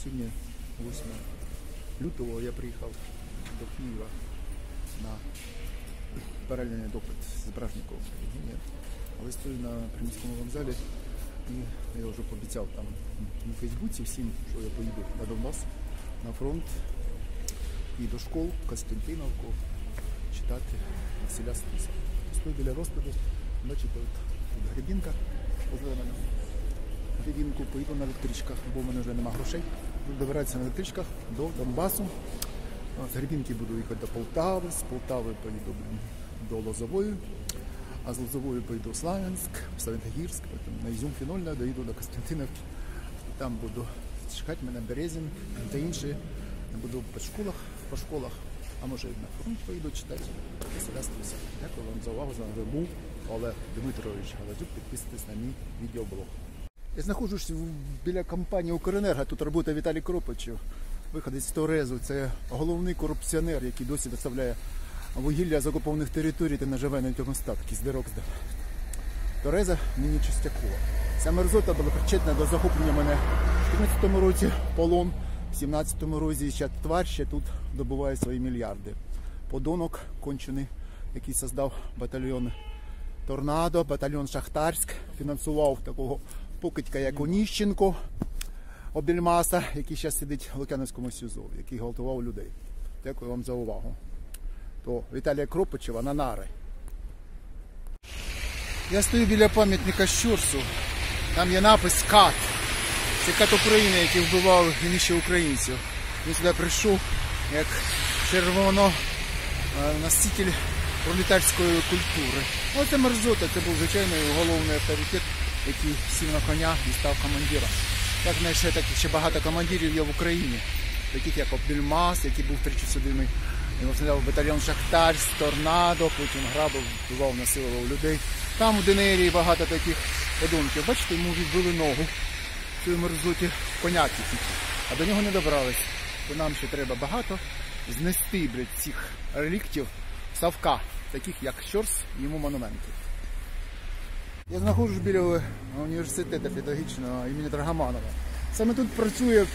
Сьогодні 8 лютого я приїхав до Києва на паралельний допит з Бражником. Але стою на приміському вокзалі і я вже пообіцяв там на Фейсбуці всім, що я поїду на Донбас, на фронт і до школ Костянтиновку читати Василя Стуса. Стою біля розкладу, бачите, от гребінка позаду мене. Гребінку поїду на електричках, бо в мене вже немає грошей. Буду добиратися на електричках до Донбасу. З Гребінки буду їхати до Полтави, з Полтави поїду до Лозової, а з Лозової поїду в Славянськ, в Савентогірськ, потім на Ізюм-Фінольне доїду до Костянтиновки. Там буду чекати мене Березін та інші. Буду по школах, а може і на фронт поїду читати Василя Стуса. Дякую вам за увагу. З вами був Олег Дмитрович Галазюк. Підписуйтесь на мій відеоблог. Я знаходжусь біля компанії «Укренерго». Тут працює Віталій Кропачев, виходець з Торезу. Це головний корупціонер, який досі доставляє вугілля з окупованих територій та наживає на цьому статки з дирок. Тореза нині Чистякова. Ця мерзота була причетна до захоплення мене в 2014 році в полон, в 2017 році. Ще тварь ще тут добуває свої мільярди. Подонок кончений, який создав батальйон «Торнадо», батальйон «Шахтарськ», фінансував такого покидька, як Оніщенко, Обільмаса, який зараз сидить в Лук'яновському СІЗО, який гвалтував людей. Дякую вам за увагу. То Віталія Кропачева на нари. Я стою біля пам'ятника Щорсу. Там є напис «Кат». Це кат України, який вбивав і нищив українців. Він сюди прийшов як червононоситель пролетарської культури. Оце мерзота, це був звичайний головний авторитет, який сів на коня і став командиром. Так, ще багато командирів є в Україні, таких як Обільмас, який був тричі судимий. Він возглавляв батальйон «Шахтарськ», «Торнадо», потім грабив, вбивав, насилував людей. Там у ДНРі багато таких подонків. Бачите, йому відбили ногу в цій мерзоті коняки. А до нього не добрались. То нам ще треба багато знести цих реліктів Савка, таких як Щорс і йому монументи. Я знаходжусь біля університету педагогічного імені Драгоманова. Саме тут працює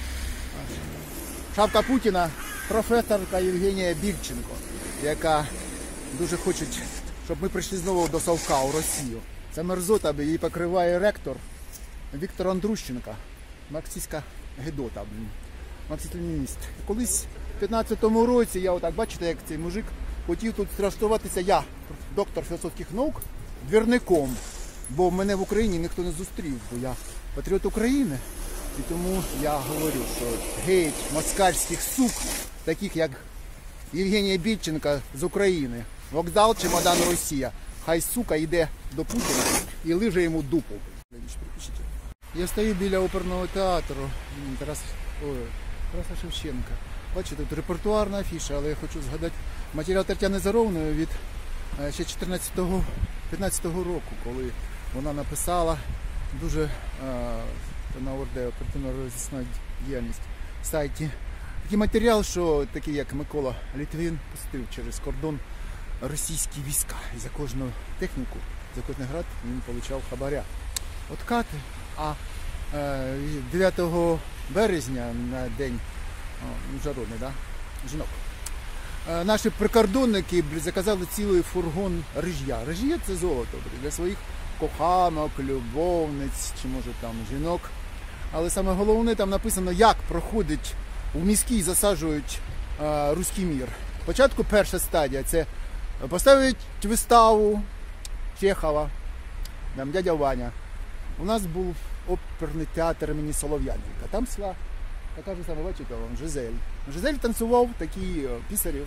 шавка Путіна, професорка Євгенія Більченко, яка дуже хоче, щоб ми прийшли знову до Савка у Росію. Це мерзота, її покриває ректор Віктор Андрущенко, марксистська гедота, марксист-ленініст. Колись в 15-му році, я отак, бачите, як цей мужик, хотів тут влаштуватися, я, доктор філософських наук, двірником, бо мене в Україні ніхто не зустрів, бо я патріот України. І тому я говорю, що геть москальських сук, таких як Євгенія Більченка з України, вокзал, чемодан, Росія, хай сука йде до Путіна і лиже йому дупу. Я стою біля оперного театру Тараса Шевченка. Бачите, тут репертуарна афіша, але я хочу згадати матеріал Тетяни Заровної від ще 15-го року, коли вона написала дуже на ОРД, оперативно-розісна діяльність в сайті. Такий матеріал, що такий як Микола Літвін пустив через кордон російські війська. І за кожну техніку, за кожний град він отримав хабаря. От кати. А 9 березня на день міжнародний, да? Жінок. Наші прикордонники заказали цілий фургон риж'я. Риж'я – це золото для своїх коханок, любовниць, чи може там жінок. Але саме головне там написано, як проходить у міській засаджують руський мір. Спочатку перша стадія – це поставить виставу Чехова, там дядя Ваня. У нас був оперний театр імені Солов'яненка. Там йшла така ж сама, бачите, Жизель. Жизель танцював такий Пісарєв.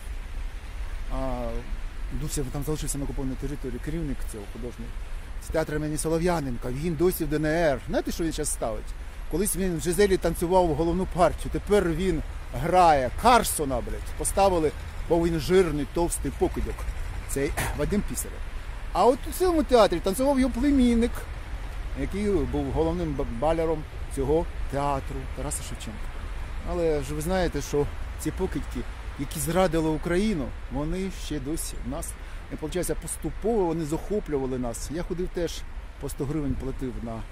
Там залишився на окупованій території керівник цього художнього. З театру імені Солов'яненка. Він досі в ДНР. Знаєте, що він зараз ставить? Колись він в Жизелі танцював головну партію. Тепер він грає Карсона, блядь. Поставили, бо він жирний, товстий покидьок. Цей Вадим Пісарєв. А от у цьому театрі танцював його племінник, який був головним балером цього театру Тараса Шевченка. Але ж ви знаєте, що ці покидьки, які зрадили Україну, вони ще досі в нас. І, виходить, поступово вони захоплювали нас. Я ходив теж, по 100 гривень платив на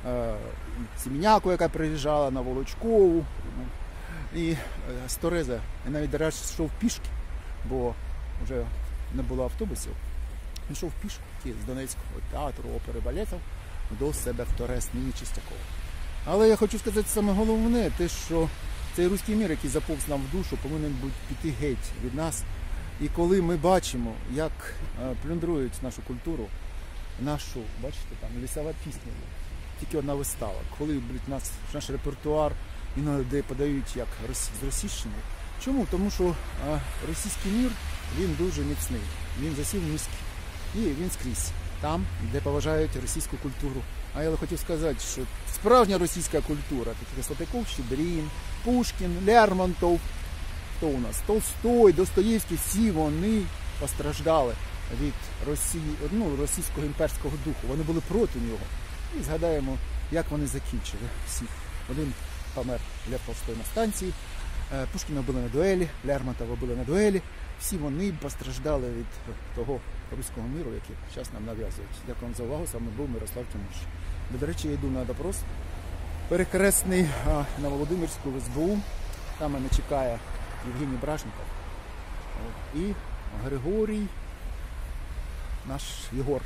Сім'яку, яка приїжджала на Волочкову, і з Тореза. І навіть дорожче йшов пішки, бо вже не було автобусів. Він йшов пішки з Донецького театру опери балетів до себе в Торез, нині Чистякова. Але я хочу сказати саме головне, те, що цей руський мір, який заповз нам в душу, повинен бути піти геть від нас. І коли ми бачимо, як плюндрують нашу культуру, нашу, бачите, там лісова пісня, тільки одна вистава, коли наш репертуар іноді подають як з російщини. Чому? Тому що російський мір, він дуже міцний, він засів в мізки. І він скрізь, там, де поважають російську культуру. А я хотів сказати, що справжня російська культура, такі як Салтиков, Щедрін, Пушкін, Лермонтов, хто у нас? Толстой, Достоєвський, всі вони постраждали від російського імперського духу. Вони були проти нього. І згадаємо, як вони закінчили всіх. Один помер Лев Толстой на станції, Пушкіна були на дуелі, Лермонтова були на дуелі. Всі вони постраждали від того руського міру, який зараз нам нав'язують. Дякую вам за увагу. З вами був Мирослав Тимош. До речі, я йду на допрос перехресний на Володимирську в СБУ. Там мене чекає Євгеній Бражников і Григорій, наш Єгор,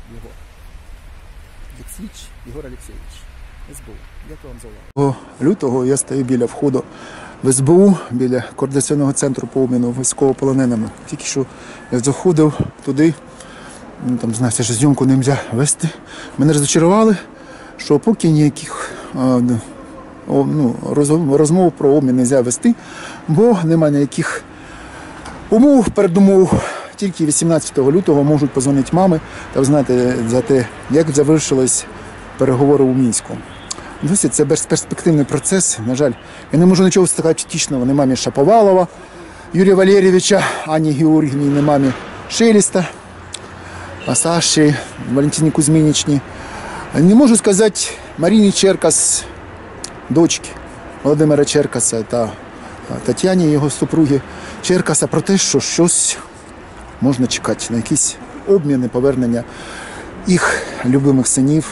як слідч Єгор Олексійович, СБУ. Дякую вам за увагу. Лютого я стою біля входу в СБУ, біля координаційного центру по обміну військовополоненими. Тільки що я заходив туди, там, знаєте, що зйомку не можна вести. Мене розчарували, що поки ніяких розмов про обмін не можна вести, бо немає ніяких передумов. Тільки 18 лютого можуть позвонити мами та знати за те, як завершились переговори у Мінську. Досі це безперспективний процес. На жаль, я не можу нічого сказати втішного. Не мамі Шаповалова, Юрія Валерійовича, Ані Георгіївні, не мамі Шелеста, Саші, Валентині Кузьминичні. Не можу сказати Маріні Черкас, дочки Володимира Черкаса та Тетяні, його супруги Черкаса, про те, що щось можна чекати на якісь обміни, повернення їх любимих синів,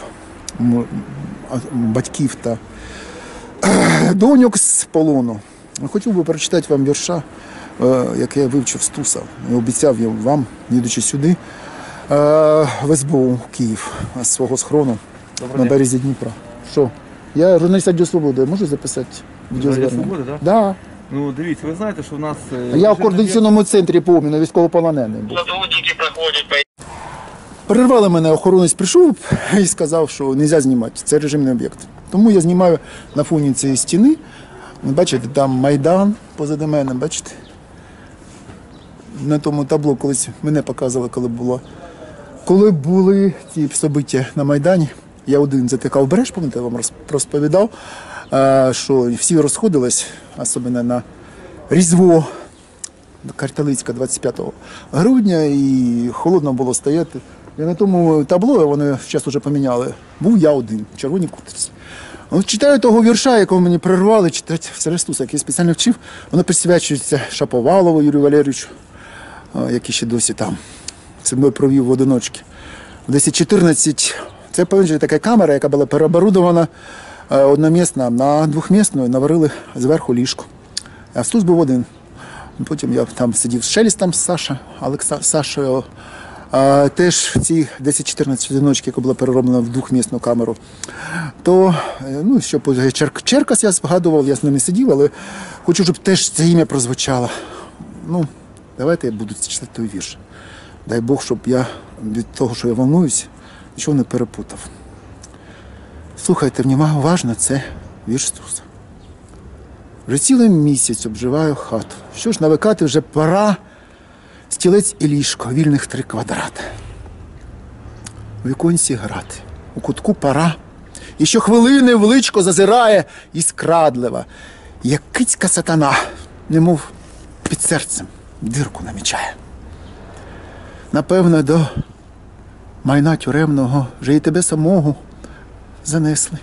батьків та доньок з полону. Хотів би прочитати вам вірша, який я вивчив з Туса. Я обіцяв вам, їдучи сюди, в СБУ Київ, з свого схрону на березі Дніпра. Що? Я журналіст Радіо Свобода, можу записати відеозвернення? Радіо Свобода, так? Да. Ну, дивіться, ви знаєте, що в нас... Я в координаційному центрі по обміну військовополонених був. Сотрудники проходять. Перервали мене, охоронець прийшов і сказав, що не можна знімати, це режимний об'єкт. Тому я знімаю на фоні цієї стіни. Бачите, там Майдан позади мене, бачите? На тому табло колись мене показували, коли були ці собиття на Майдані. Я один затикав бреш, пам'ятаєте, я вам розповідав, що всі розходились, особливо на Різдво Карталицька 25 грудня, і холодно було стояти. І на тому табло, вони зараз вже поміняли, був я один, в червоній куртці. Читаю того вірша, якого мені прервали, читати Серестуса, який я спеціально вчив, воно присвячується Шаповалову Юрію Валерійовичу, який ще досі там зі мною провів в одиночки. В 10-14 це, повинна, така камера, яка була переоборудована одномісна на двохмісну, наварили зверху ліжко. А Стус був один. Потім я там сидів з Шелестом, Сашою, теж в цій 10-14 одиночки, яка була перероблена в двохмісну камеру. То, що Черкас я згадував, я з ними сидів, але хочу, щоб теж це ім'я прозвучало. Давайте я буду читати той вірш. Дай Бог, щоб я від того, що я волнуюсь, нічого не перепутав. Слухайте, уважно, це вірш Стуса. Вже цілий місяць обживаю хату. Що ж, навикати вже пора, стілець і ліжко, вільних 3 квадрати. У віконці грати, у кутку пора. І щохвилини в личко зазирає іскрадлива, як кицька сатана, немов під серцем дирку намічає. Напевно, до майна тюремного вже і тебе самого занесли.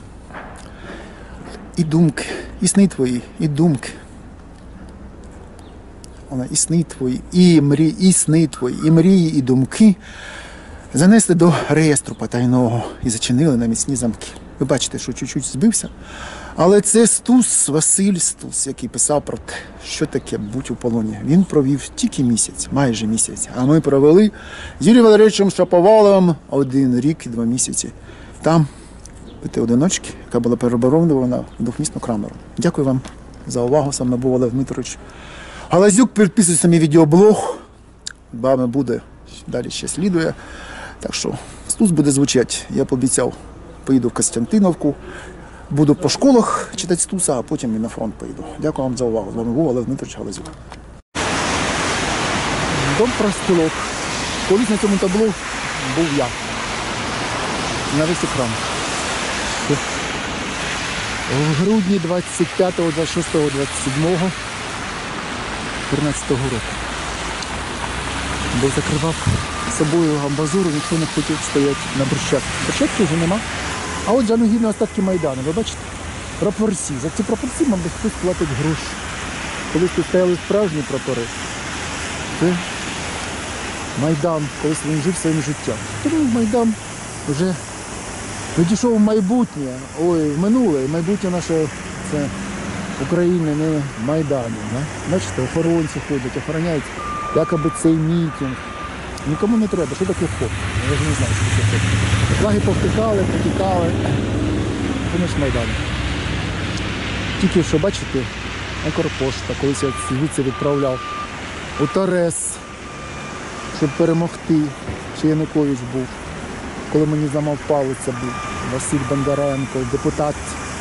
І думки, і сни твої, і думки. І сни твої, і сни твої, і мрії, і думки занесли до реєстру потайного і зачинили на міцні замки. Ви бачите, що чуть-чуть збився. Але це Стус, Василь Стус, який писав про те, що таке бути у полоні. Він провів тільки місяць, майже місяць. А ми провели з Юрієм Валерійовичем Шаповаловим 1 рік і 2 місяці. Там одиночки, яка була переборонена в двохмісну камеру. Дякую вам за увагу, сам був Олег Дмитрович. Галазюк, підписуйся на мій відеоблог. Вами буде, далі ще слідує. Так що Стус буде звучати. Я пообіцяв, поїду в Костянтиновку. Буду по школах читати Стуса, а потім і на фронт поїду. Дякую вам за увагу. З вами був Олег Дмитрович Галазюк. Дом профспілок. Колись на цьому табло був я. На весь екран. В грудні 25, 26, 27, 13 року. Бо закривав собою амбразуру, ніхто не хотів стояти на брусчатці. Брусчатки вже нема. А от жалюгідні остатки Майдану, ви бачите? Прапорці. За ці прапорці, мабуть, хтось платить гроші. Колись тут стояли справжні прапори. Це Майдан, колись він жив своїм життям. Тому Майдан вже відійшов в майбутнє, в минуле. Майбутнє наше це України, не Майдану. Да? Бачите, охоронці ходять, охороняють якоби цей мітинг. Нікому не треба. Що таке ФОП? Я ж не знаю, що таке ФОП. Флаги повтикали, потікали. Це ж Майдан. Тільки що, бачите, Укрпошта, колись я звідси відправляв у Торез, щоб перемогти. Ще Янукович був. Коли мені зламав палець, був Василь Бондаренко, депутат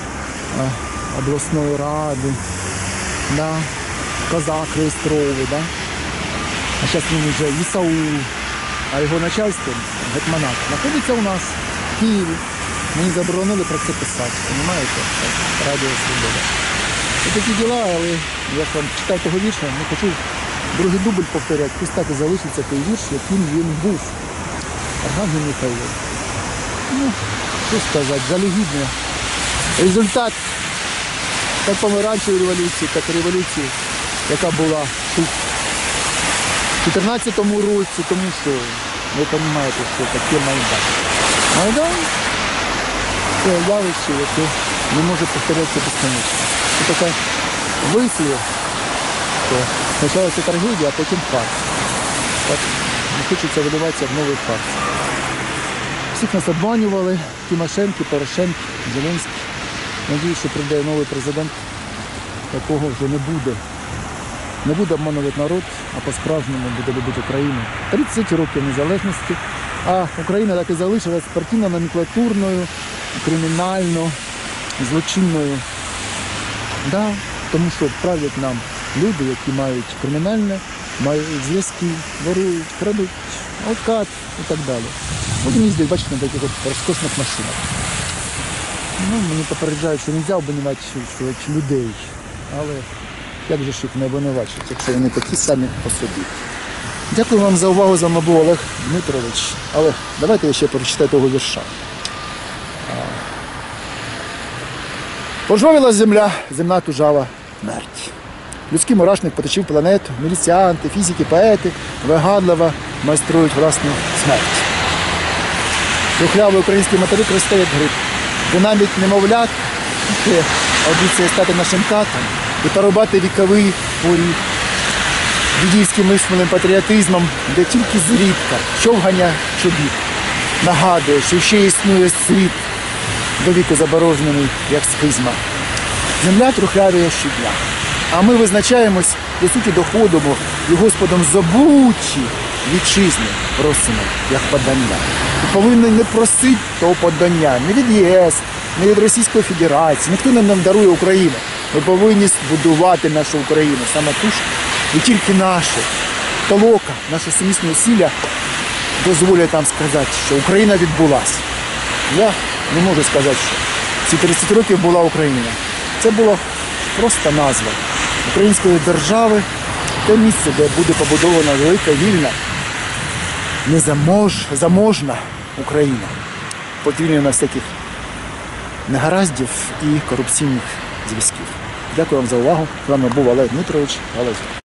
обласної ради, да? Козак реєстровий. Да? А зараз він вже Ісаул, а його начальство, гетьманат, знаходиться у нас в Києві. Мені заборонили про це писати, розумієте? Радіо Свобода. Ось такі діла, але я вам читав того вірша, не хочу другий дубль повторяти, пусть так і залишиться той вірш, яким він був. Архангел Михайло. Ну, що сказати, жалюгідний результат як помаранчевої революції, так і революції, яка була тут в 2014 році, тому що ви розумієте, що таке Майдан. Майдан – це явище, яке не може повторятися безконечно. Це таке вислів, що спочатку трагедія, а потім фарс. Так не хочеться видаватися в новий фарс. Всіх нас обманювали, Тимошенко, Порошенко, Зеленський. Надіюсь, що прийде новий президент, такого вже не буде. Не буде обманувати народ, а по-справжньому буде любити Україну. 30 років незалежності, а Україна так і залишилась партійно-номенклатурною, кримінально, злочинною. Да, тому що правлять нам люди, які мають кримінальне, мають зв'язки, ворують, крадуть, откат і так далі. От їздять, бачите, на таких от розкошних машинах. Ну, мені попереджають, що не можна обвинувачувати людей, але як же ж їх не обвинувачувати, якщо вони такі самі по собі. Дякую вам за увагу, з вами був Олег Дмитрович. Але давайте я ще прочитаю того вірша. Пожовіла земля, земна тужава смерть. Людський мурашник поточив планету, міліціанти, фізики, поети вигадливо майструють власну смерть. Трухлявий український материк росте як гриб. Динамік немовлят, обіцяє стати нашим татом і порубати віковий поріг. Дідівським висмілим патріотизмом, де тільки зрідка, човгання чобіт, нагадує, що ще існує світ, до віку заборожнений, як схизма. Земля трухлявіє щодня. А ми визначаємось, до суті доходимо і Господом забучі вітчизни просимо, як подання. І повинні не просити того подання не від ЄС, не від Російської Федерації. Ніхто нам дарує Україну. Ми повинні збудувати нашу Україну, саме ту ж, і тільки наше толока, наше сумісне усилля дозволять нам сказати, що Україна відбулася. Я не можу сказати, що ці 30 років була Україна. Це була просто назва української держави, те місце, де буде побудована велика, вільна, заможна Україна, подвільна всяких негараздів і корупційних зв'язків. Дякую вам за увагу. З вами був Олег Дмитрович Галазюк.